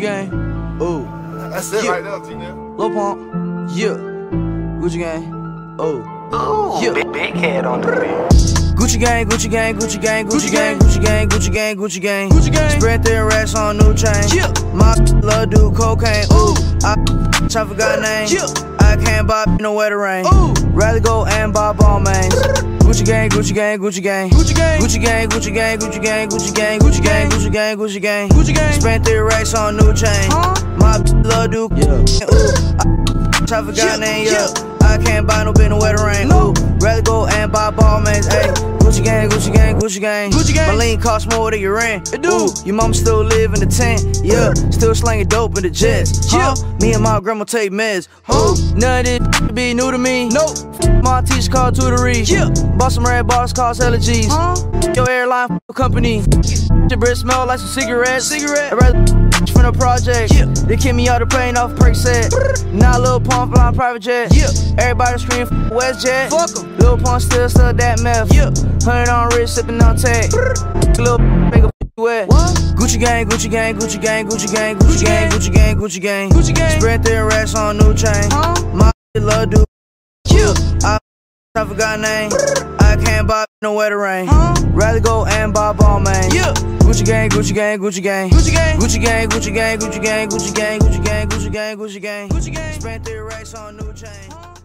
gang. Oh. That's it right there, G-Nell. Lil Pump. Yeah. Gucci gang. Oh. Yeah. Big head on the beat. Gucci gang, Gucci gang, Gucci gang, Gucci gang, Gucci gang, Gucci gang, Gucci gang, Gucci gang. Spread their racks on new chain. Yeah. My love do cocaine. Ooh. I forgot name. Yeah. I can't buy no weather rain. Ooh. Rather go and buy ball mains. Gucci gang, Gucci gang, Gucci gang, Gucci gang, Gucci gang, Gucci gang, Gucci gang, Gucci gang, Gucci gang, Gucci gang, Gucci gang, Gucci gang. Spent 3 racks on new chain. My love do. Yeah. Ooh. I forgot name. Yeah. I can't buy no bit no weather rain. Ooh. Rather go and buy ball mains. Ayy. Gucci gang, Gucci gang, Gucci gang, Gucci gang. My lean cost more than your rent. It do. Your mama still live in the tent. Yeah. Still slanging dope in the jets. Yeah. Me and my grandma take meds. None of this be new to me. Nope. My teacher called tutory. Yeah. Bought some red bottles, cost hella G's. Your airline company. Your breath smell like some cigarettes. I'd rather from the project. Yeah. They kick me out the plane off Percocet. Now Lil Pump flying private jet. Yeah. Everybody scream WestJet. Fuck 'em. Lil Pump still that meth. Yeah. 100 on wrist, sippin' on tag. Lil make a wet. What? Gucci gang, Gucci gang, Gucci gang, Gucci gang, Gucci gang, Gucci gang, Gucci gang, Gucci gang. Spread their racks on new chain. My love do. Yeah. I forgot name. I can't buy no weather rain. Rather go and buy ball mains. Yeah. Gucci gang, Gucci gang, Gucci gang, Gucci gang, Gucci gang, Gucci gang, Gucci gang, Gucci gang, Gucci gang, Gucci gang, Gucci gang, Gucci gang. Spent 3 racks on new chain.